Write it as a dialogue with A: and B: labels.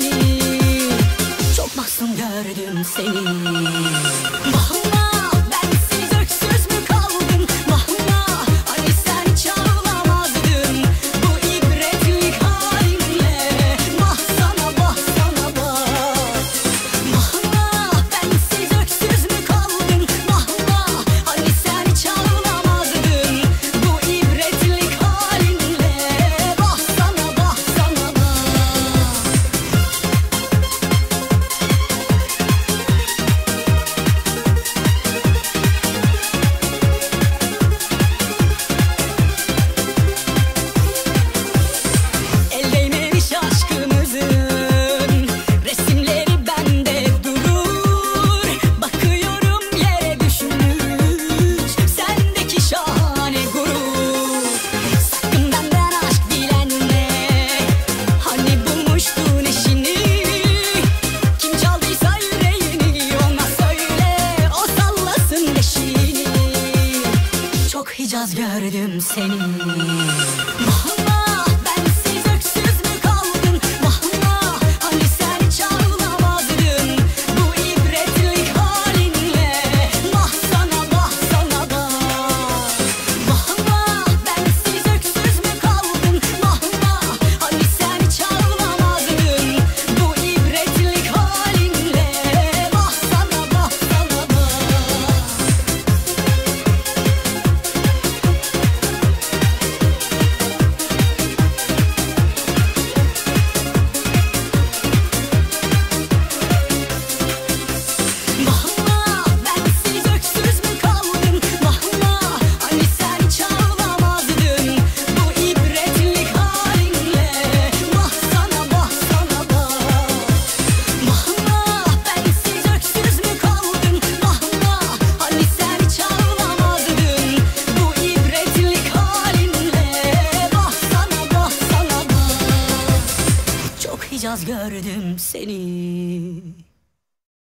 A: Çok mahzun gördüm seni. Mahma, bensiz öksüz mü kaldın? Mahma, hani sen hiç ağlamazdın bu ibretlik halinle. Mah sana bah sana bah. Mahma, bensiz öksüz mü kaldın? Mahma, hani sen hiç ağlamazdın bu ibretlik halinle. Bah sana bah sana bah. El değmemiş aşkımızın resimleri bende durur. Bakıyorum yere düşmüş sendeki şahane gurur. Sakın benden aşk dilenme, hani bulmuştun eşini. Kim çaldıysa yüreğini ona söyle, o sallasın beşini. Çok Hicaz gördüm seni. Mahma, bensiz öksüz mü kaldın? Mahma, hani sen hiç ağlamazdın bu ibretlik halinle. Mah sana bah sana bah. Mahma, bensiz öksüz mü kaldın? Mahma, hani sen hiç ağlamazdın bu ibretlik halinle. Mah sana bah sana bah. Mahma, bensiz öksüz mü kaldın? Mahma, hani sen hiç ağlamazdın bu ibretlik halinle. Mah sana bah sana bah. Mahma, bensiz öksüz mü kaldın? Mahma, hani sen hiç ağlamazdın bu ibretlik halinle. Bah sana bah sana bah. Çok Hicaz gördüm seni.